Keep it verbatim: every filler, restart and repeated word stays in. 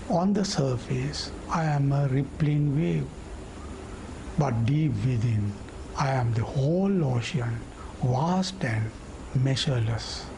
On the surface, I am a rippling wave, but deep within, I am the whole ocean, vast and measureless.